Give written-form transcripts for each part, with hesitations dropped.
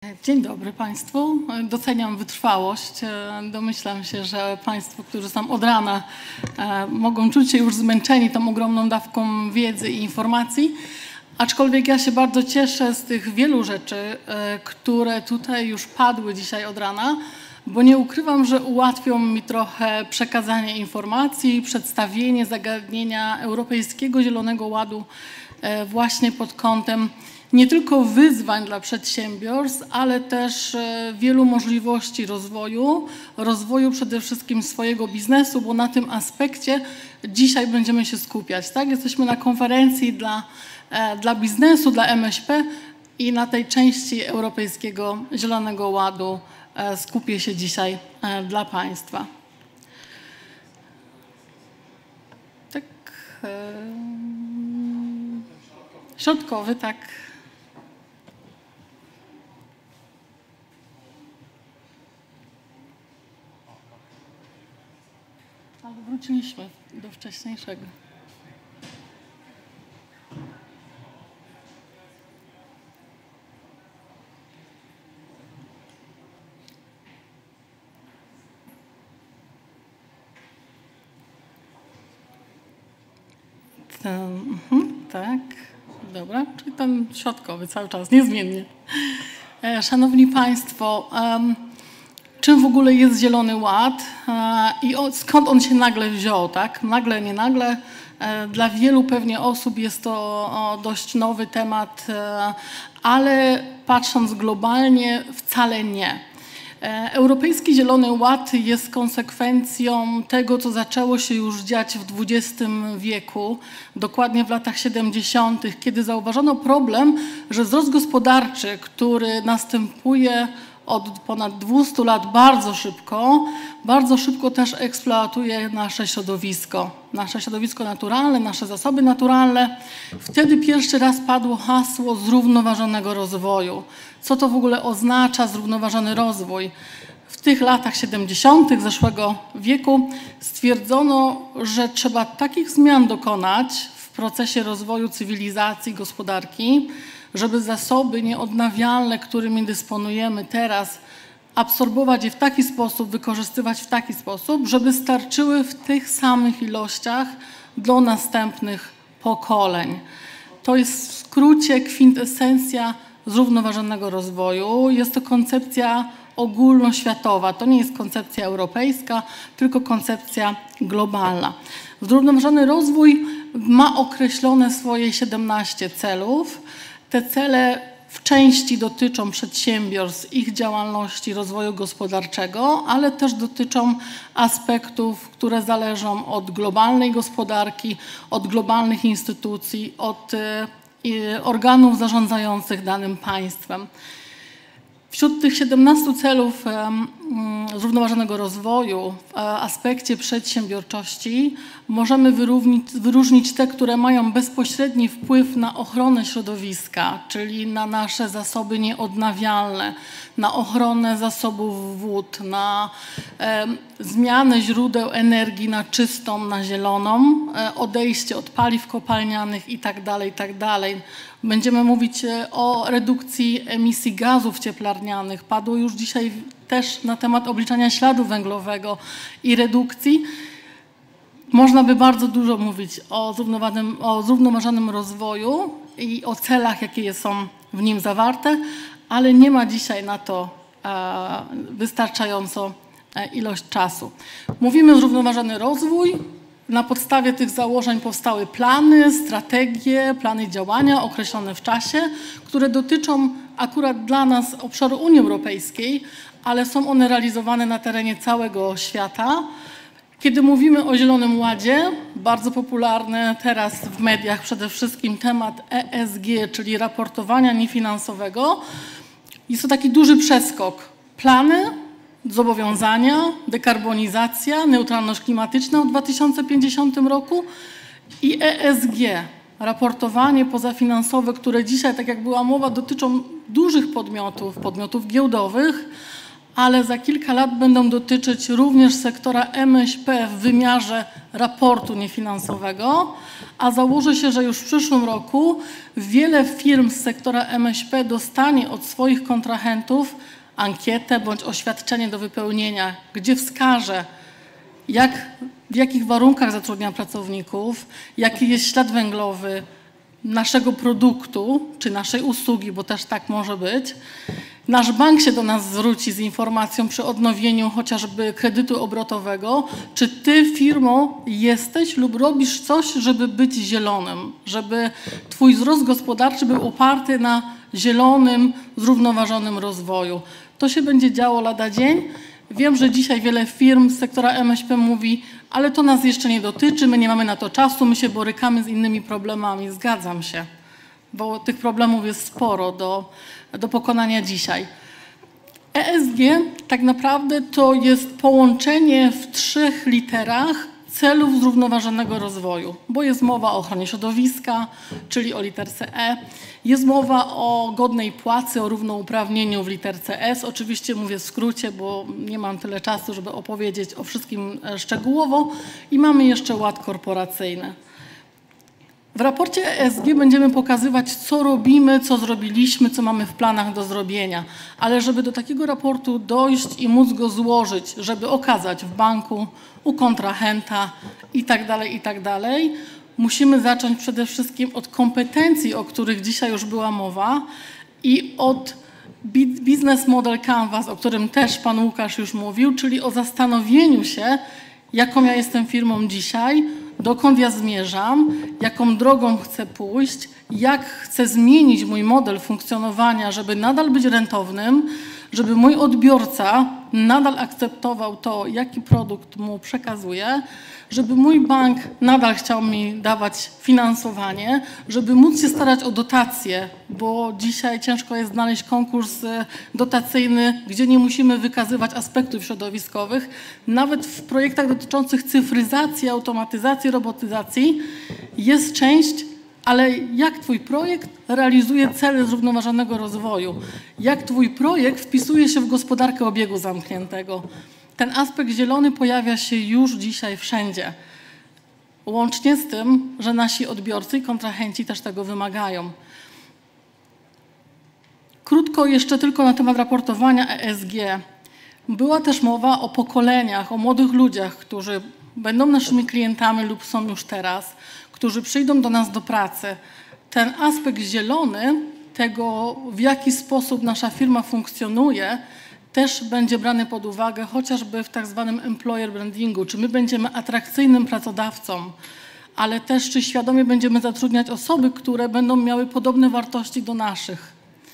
Dzień dobry Państwu. Doceniam wytrwałość. Domyślam się, że Państwo, którzy są od rana, mogą czuć się już zmęczeni tą ogromną dawką wiedzy i informacji. Aczkolwiek ja się bardzo cieszę z tych wielu rzeczy, które tutaj już padły dzisiaj od rana, bo nie ukrywam, że ułatwią mi trochę przekazanie informacji, przedstawienie zagadnienia Europejskiego Zielonego Ładu właśnie pod kątem nie tylko wyzwań dla przedsiębiorstw, ale też wielu możliwości rozwoju przede wszystkim swojego biznesu, bo na tym aspekcie dzisiaj będziemy się skupiać. Tak? Jesteśmy na konferencji dla biznesu, dla MŚP i na tej części Europejskiego Zielonego Ładu skupię się dzisiaj dla Państwa. Tak, środkowy, tak. Ale wróciliśmy do wcześniejszego. Tak, dobra, czyli ten środkowy cały czas, niezmiennie. Szanowni Państwo, czym w ogóle jest Zielony Ład i skąd on się nagle wziął, tak? Nagle, nie nagle. Dla wielu pewnie osób jest to dość nowy temat, ale patrząc globalnie wcale nie. Europejski Zielony Ład jest konsekwencją tego, co zaczęło się już dziać w XX wieku, dokładnie w latach 70., kiedy zauważono problem, że wzrost gospodarczy, który następuje od ponad 200 lat bardzo szybko też eksploatuje nasze środowisko naturalne, nasze zasoby naturalne. Wtedy pierwszy raz padło hasło zrównoważonego rozwoju. Co to w ogóle oznacza zrównoważony rozwój? W tych latach 70. zeszłego wieku stwierdzono, że trzeba takich zmian dokonać w procesie rozwoju cywilizacji, gospodarki, żeby zasoby nieodnawialne, którymi dysponujemy teraz, absorbować je w taki sposób, wykorzystywać w taki sposób, żeby starczyły w tych samych ilościach do następnych pokoleń. To jest w skrócie kwintesencja zrównoważonego rozwoju. Jest to koncepcja ogólnoświatowa. To nie jest koncepcja europejska, tylko koncepcja globalna. Zrównoważony rozwój ma określone swoje 17 celów. Te cele w części dotyczą przedsiębiorstw, ich działalności, rozwoju gospodarczego, ale też dotyczą aspektów, które zależą od globalnej gospodarki, od globalnych instytucji, od organów zarządzających danym państwem. Wśród tych 17 celów zrównoważonego rozwoju w aspekcie przedsiębiorczości możemy wyróżnić te, które mają bezpośredni wpływ na ochronę środowiska, czyli na nasze zasoby nieodnawialne, na ochronę zasobów wód, na zmianę źródeł energii na czystą, na zieloną, odejście od paliw kopalnianych itd., itd. Będziemy mówić o redukcji emisji gazów cieplarnianych. Padło już dzisiaj też na temat obliczania śladu węglowego i redukcji. Można by bardzo dużo mówić o zrównoważonym rozwoju i o celach, jakie są w nim zawarte, ale nie ma dzisiaj na to wystarczająco ilość czasu. Mówimy zrównoważony rozwój. Na podstawie tych założeń powstały plany, strategie, plany działania określone w czasie, które dotyczą akurat dla nas obszaru Unii Europejskiej, ale są one realizowane na terenie całego świata. Kiedy mówimy o Zielonym Ładzie, bardzo popularny teraz w mediach przede wszystkim temat ESG, czyli raportowania niefinansowego, jest to taki duży przeskok. Plany, zobowiązania, dekarbonizacja, neutralność klimatyczna w 2050 roku i ESG, raportowanie pozafinansowe, które dzisiaj, tak jak była mowa, dotyczą dużych podmiotów giełdowych, ale za kilka lat będą dotyczyć również sektora MŚP w wymiarze raportu niefinansowego, a założę się, że już w przyszłym roku wiele firm z sektora MŚP dostanie od swoich kontrahentów ankietę bądź oświadczenie do wypełnienia, gdzie wskaże, w jakich warunkach zatrudnia pracowników, jaki jest ślad węglowy naszego produktu czy naszej usługi, bo też tak może być. Nasz bank się do nas zwróci z informacją przy odnowieniu chociażby kredytu obrotowego, czy ty firmo jesteś lub robisz coś, żeby być zielonym, żeby twój wzrost gospodarczy był oparty na zielonym, zrównoważonym rozwoju. To się będzie działo lada dzień. Wiem, że dzisiaj wiele firm z sektora MŚP mówi, ale to nas jeszcze nie dotyczy, my nie mamy na to czasu, my się borykamy z innymi problemami. Zgadzam się, bo tych problemów jest sporo do pokonania dzisiaj. ESG tak naprawdę to jest połączenie w 3 literach celów zrównoważonego rozwoju, bo jest mowa o ochronie środowiska, czyli o literce E, jest mowa o godnej płacy, o równouprawnieniu w literce S. Oczywiście mówię w skrócie, bo nie mam tyle czasu, żeby opowiedzieć o wszystkim szczegółowo i mamy jeszcze ład korporacyjny. W raporcie ESG będziemy pokazywać, co robimy, co zrobiliśmy, co mamy w planach do zrobienia. Ale żeby do takiego raportu dojść i móc go złożyć, żeby okazać w banku, u kontrahenta itd., musimy zacząć przede wszystkim od kompetencji, o których dzisiaj już była mowa i od Business Model Canvas, o którym też pan Łukasz już mówił, czyli o zastanowieniu się, jaką ja jestem firmą dzisiaj, dokąd ja zmierzam, jaką drogą chcę pójść, jak chcę zmienić mój model funkcjonowania, żeby nadal być rentownym, żeby mój odbiorca nadal akceptował to, jaki produkt mu przekazuję, żeby mój bank nadal chciał mi dawać finansowanie, żeby móc się starać o dotacje, bo dzisiaj ciężko jest znaleźć konkurs dotacyjny, gdzie nie musimy wykazywać aspektów środowiskowych. Nawet w projektach dotyczących cyfryzacji, automatyzacji, robotyzacji jest część, ale jak twój projekt realizuje cele zrównoważonego rozwoju? Jak twój projekt wpisuje się w gospodarkę obiegu zamkniętego? Ten aspekt zielony pojawia się już dzisiaj wszędzie. Łącznie z tym, że nasi odbiorcy i kontrahenci też tego wymagają. Krótko jeszcze tylko na temat raportowania ESG. Była też mowa o pokoleniach, o młodych ludziach, którzy będą naszymi klientami lub są już teraz, którzy przyjdą do nas do pracy. Ten aspekt zielony, tego w jaki sposób nasza firma funkcjonuje, też będzie brany pod uwagę chociażby w tak zwanym employer brandingu, czy my będziemy atrakcyjnym pracodawcą, ale też czy świadomie będziemy zatrudniać osoby, które będą miały podobne wartości do naszych.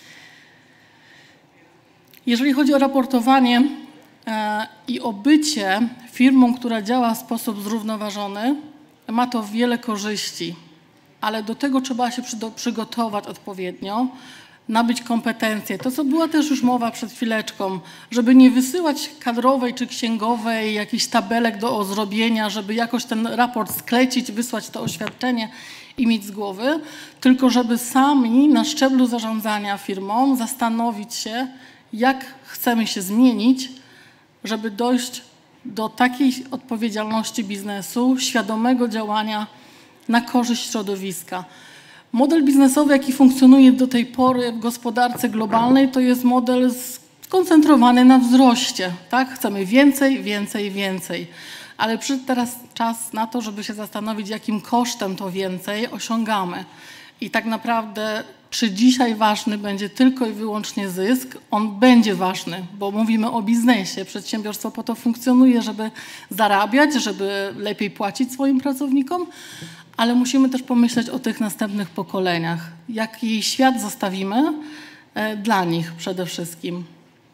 Jeżeli chodzi o raportowanie i o bycie firmą, która działa w sposób zrównoważony, ma to wiele korzyści, ale do tego trzeba się przygotować odpowiednio, nabyć kompetencje. To, co była też już mowa przed chwileczką, żeby nie wysyłać kadrowej czy księgowej jakichś tabelek do zrobienia, żeby jakoś ten raport sklecić, wysłać to oświadczenie i mieć z głowy, tylko żeby sami na szczeblu zarządzania firmą zastanowić się, jak chcemy się zmienić, żeby dojść do takiej odpowiedzialności biznesu, świadomego działania na korzyść środowiska. Model biznesowy, jaki funkcjonuje do tej pory w gospodarce globalnej, to jest model skoncentrowany na wzroście. Tak? Chcemy więcej, więcej, więcej. Ale przyszedł teraz czas na to, żeby się zastanowić, jakim kosztem to więcej osiągamy. I tak naprawdę, czy dzisiaj ważny będzie tylko i wyłącznie zysk? On będzie ważny, bo mówimy o biznesie. Przedsiębiorstwo po to funkcjonuje, żeby zarabiać, żeby lepiej płacić swoim pracownikom, ale musimy też pomyśleć o tych następnych pokoleniach. Jaki świat zostawimy dla nich przede wszystkim.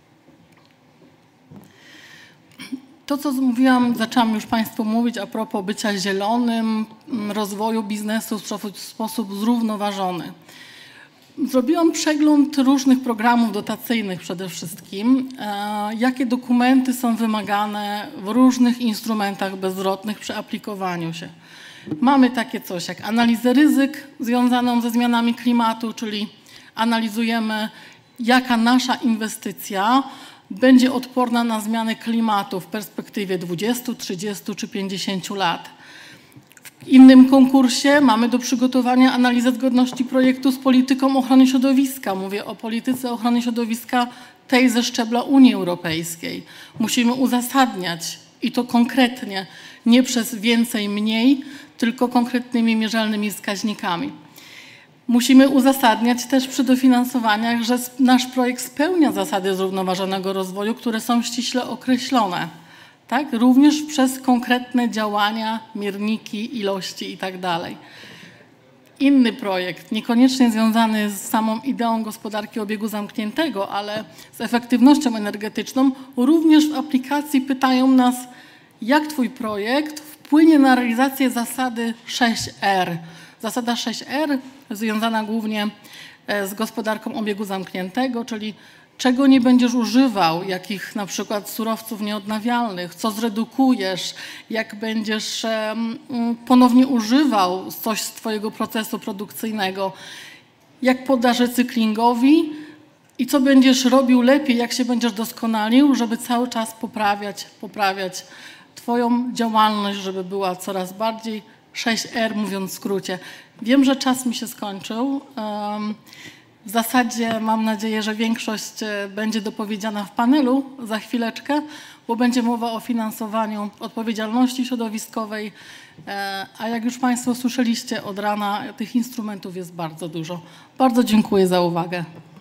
To, co mówiłam, zaczęłam już Państwu mówić a propos bycia zielonym, rozwoju biznesu w sposób zrównoważony. Zrobiłam przegląd różnych programów dotacyjnych przede wszystkim, jakie dokumenty są wymagane w różnych instrumentach bezzwrotnych przy aplikowaniu się. Mamy takie coś jak analizę ryzyk związaną ze zmianami klimatu, czyli analizujemy, jaka nasza inwestycja będzie odporna na zmiany klimatu w perspektywie 20, 30 czy 50 lat. W innym konkursie mamy do przygotowania analizę zgodności projektu z polityką ochrony środowiska. Mówię o polityce ochrony środowiska tej ze szczebla Unii Europejskiej. Musimy uzasadniać i to konkretnie, nie przez więcej, mniej, tylko konkretnymi, mierzalnymi wskaźnikami. Musimy uzasadniać też przy dofinansowaniach, że nasz projekt spełnia zasady zrównoważonego rozwoju, które są ściśle określone. Tak? Również przez konkretne działania, mierniki, ilości itd. Inny projekt, niekoniecznie związany z samą ideą gospodarki obiegu zamkniętego, ale z efektywnością energetyczną, również w aplikacji pytają nas, jak Twój projekt wpłynie na realizację zasady 6R. Zasada 6R związana głównie z gospodarką obiegu zamkniętego, czyli czego nie będziesz używał, jakich na przykład surowców nieodnawialnych, co zredukujesz, jak będziesz ponownie używał coś z Twojego procesu produkcyjnego, jak poddasz recyklingowi i co będziesz robił lepiej, jak się będziesz doskonalił, żeby cały czas poprawiać Twoją działalność, żeby była coraz bardziej 6R, mówiąc w skrócie. Wiem, że czas mi się skończył. W zasadzie mam nadzieję, że większość będzie dopowiedziana w panelu za chwileczkę, bo będzie mowa o finansowaniu odpowiedzialności środowiskowej, a jak już Państwo słyszeliście od rana, tych instrumentów jest bardzo dużo. Bardzo dziękuję za uwagę.